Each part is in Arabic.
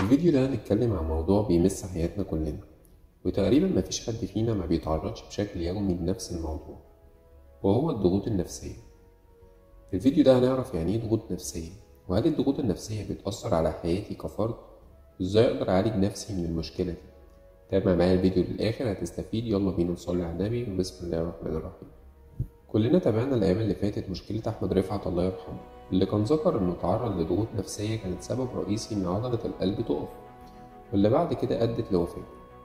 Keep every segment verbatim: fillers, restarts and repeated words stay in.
الفيديو ده هنتكلم عن موضوع بيمس حياتنا كلنا، وتقريبا مفيش حد فينا ما بيتعرضش بشكل يومي لنفس الموضوع، وهو الضغوط النفسية. في الفيديو ده هنعرف يعني ايه ضغوط نفسية، وهل الضغوط النفسية بتأثر على حياتي كفرد، وازاي اقدر اعالج نفسي من المشكلة دي. تابع معايا الفيديو للآخر هتستفيد. يلا بينا نصلي على النبي، وبسم الله الرحمن الرحيم. كلنا تابعنا الأيام اللي فاتت مشكلة أحمد رفعت الله يرحمه، اللي كان ذكر إنه تعرض لضغوط نفسية كانت سبب رئيسي إن عضلة القلب تقف، واللي بعد كده أدت لوفاته.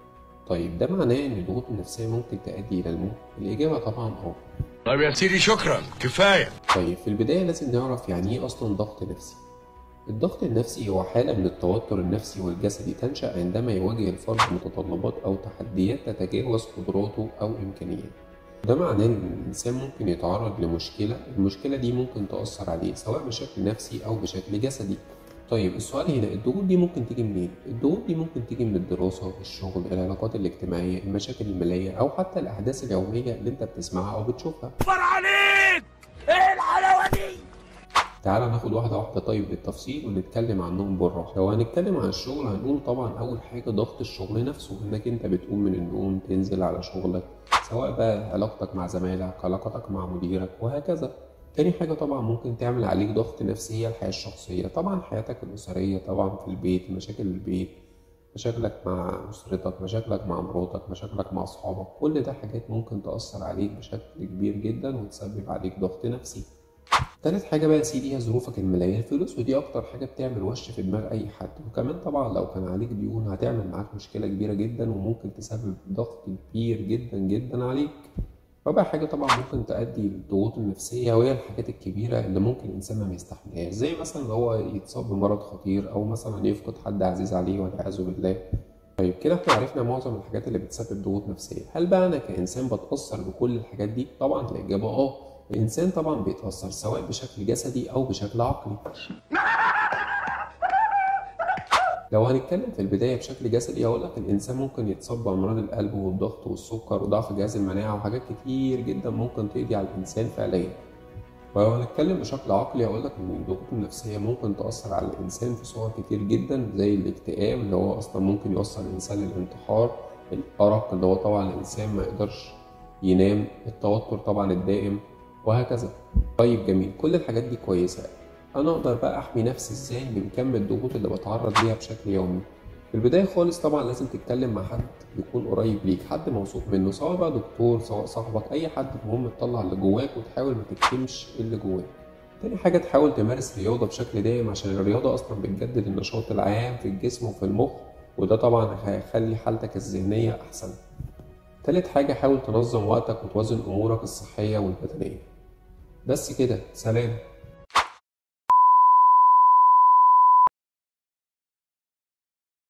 طيب ده معناه إن الضغوط النفسية ممكن تؤدي إلى الموت؟ الإجابة طبعا آه. طيب يا سيدي شكرا كفاية. طيب في البداية لازم نعرف يعني إيه أصلا ضغط نفسي. الضغط النفسي هو حالة من التوتر النفسي والجسدي تنشأ عندما يواجه الفرد متطلبات أو تحديات تتجاوز قدراته أو إمكانياته. ده معناه إن الإنسان ممكن يتعرض لمشكلة، المشكلة دي ممكن تأثر عليه سواء بشكل نفسي أو بشكل جسدي. طيب السؤال هنا، الضغوط دي ممكن تيجي منين؟ الضغوط دي ممكن تيجي من الدراسة، الشغل، العلاقات الاجتماعية، المشاكل المالية، أو حتى الأحداث اليومية اللي أنت بتسمعها أو بتشوفها. فر عليك! ايه الحلاوة دي؟ تعالى ناخد واحدة واحدة طيب بالتفصيل ونتكلم عنهم بالراحة. لو هنتكلم عن الشغل هنقول طبعا أول حاجة ضغط الشغل نفسه، إنك أنت بتقوم من النوم تنزل على شغلك، سواء بقى علاقتك مع زمايلك، علاقتك مع مديرك، وهكذا. تاني حاجة طبعا ممكن تعمل عليك ضغط نفسي هي الحياة الشخصية، طبعا حياتك الأسرية، طبعا في البيت، مشاكل البيت، مشاكلك مع أسرتك، مشاكلك مع مراتك، مشاكلك مع أصحابك، كل ده حاجات ممكن تأثر عليك بشكل كبير جدا وتسبب عليك ضغط نفسي. تالت حاجة بقى يا سيدي هي ظروفك المالية، الفلوس، ودي أكتر حاجة بتعمل وش في دماغ أي حد، وكمان طبعا لو كان عليك ديون هتعمل معاك مشكلة كبيرة جدا وممكن تسبب ضغط كبير جدا جدا عليك. رابع حاجة طبعا ممكن تؤدي للضغوط النفسية، وهي الحاجات الكبيرة اللي ممكن الإنسان ما يستحملهاش، زي مثلا إن هو يتصاب بمرض خطير، أو مثلا يفقد حد عزيز عليه والعياذ بالله. طيب كده احنا عرفنا معظم الحاجات اللي بتسبب ضغوط نفسية. هل بقى أنا كإنسان بتأثر بكل الحاجات دي؟ طبعا الإجابة آه. الإنسان طبعا بيتأثر سواء بشكل جسدي أو بشكل عقلي. لو هنتكلم في البداية بشكل جسدي هقول لك الإنسان ممكن يتصاب بأمراض القلب والضغط والسكر وضعف جهاز المناعة وحاجات كتير جدا ممكن تقضي على الإنسان فعليا. ولو هنتكلم بشكل عقلي هقول لك إن الضغوط النفسية ممكن تأثر على الإنسان في صور كتير جدا، زي الاكتئاب اللي هو أصلا ممكن يوصل الإنسان للانتحار، الأرق اللي هو طبعا الإنسان ما يقدرش ينام، التوتر طبعا الدائم، وهكذا. طيب جميل، كل الحاجات دي كويسة. أنا أقدر بقى أحمي نفسي إزاي من كم الضغوط اللي بتعرض ليها بشكل يومي؟ في البداية خالص طبعا لازم تتكلم مع حد يكون قريب ليك، حد موثوق منه، سواء بقى دكتور، سواء صاحبك، أي حد، المهم تطلع اللي جواك وتحاول ما تكتمش اللي جواك. تاني حاجة تحاول تمارس رياضة بشكل دائم، عشان الرياضة أصلا بتجدد النشاط العام في الجسم وفي المخ، وده طبعا هيخلي حالتك الذهنية أحسن. تالت حاجة حاول تنظم وقتك وتوازن أمورك الصحية والبدنية. بس كده، سلام.